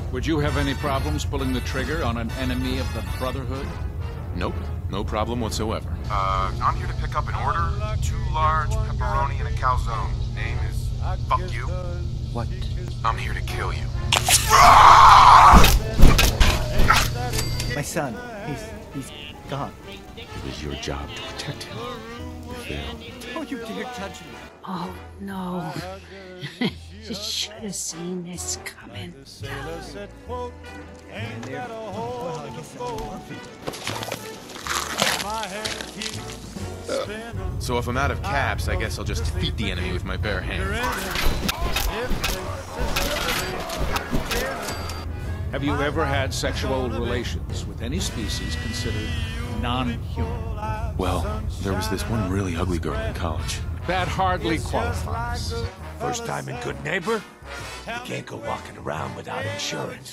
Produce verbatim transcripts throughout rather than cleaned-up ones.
Would you have any problems pulling the trigger on an enemy of the Brotherhood? Nope, no problem whatsoever. Uh, I'm here to pick up an order. Two large pepperoni and a calzone. Name is Fuck You. What? I'm here to kill you. My son, he's he's gone. It was your job to protect him. You failed. Don't you dare touch me. Oh, no. You should have seen this coming. And there. Oh, I guess Uh, so if I'm out of caps, I guess I'll just defeat the enemy with my bare hands. Have you ever had sexual relations with any species considered non-human? Well, there was this one really ugly girl in college. That hardly qualifies. First time in Good Neighbor, you can't go walking around without insurance.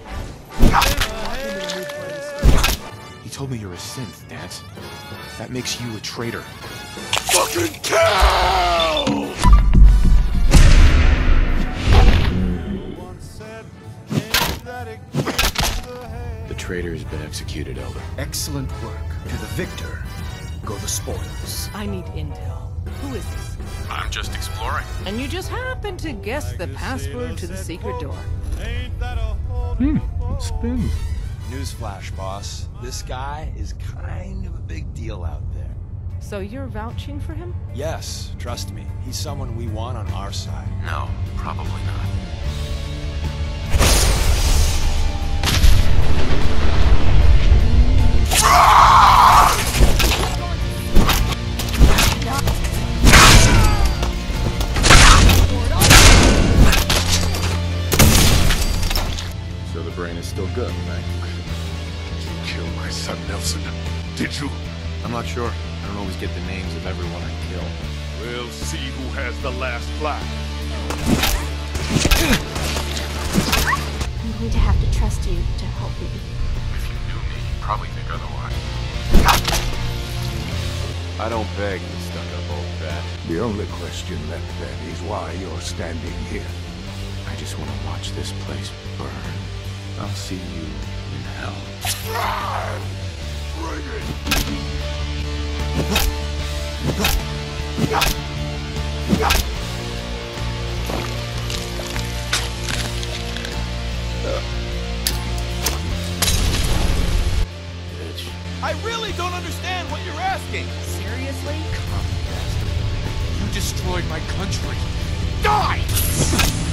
He told me you're a synth, Dance. That makes you a traitor. Fucking kill! The traitor has been executed, Elder. Excellent work. To the victor go the spoils. I need intel. Who is this? I'm just exploring. And you just happen to guess the password to the secret door. Hmm, spin. Newsflash, boss. This guy is kind of a big deal out there. So you're vouching for him? Yes, trust me. He's someone we want on our side. No, probably not. So the brain is still good, right? You killed my son, Nelson. Did you? I'm not sure. I don't always get the names of everyone I kill. We'll see who has the last laugh. I'm going to have to trust you to help me. If you knew me, you'd probably think otherwise. I don't beg, you stuck-up old bat. The only question left then is why you're standing here. I just want to watch this place burn. I'll see you in hell. Bring it! Bitch. I really don't understand what you're asking. Seriously? You destroyed my country. Die!